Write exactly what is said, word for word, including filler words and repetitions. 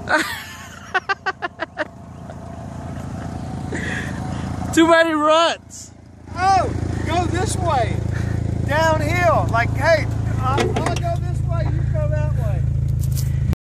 Too many ruts. Oh, go this way. Downhill. Like, hey, I'll, I'll go this way, you go that way.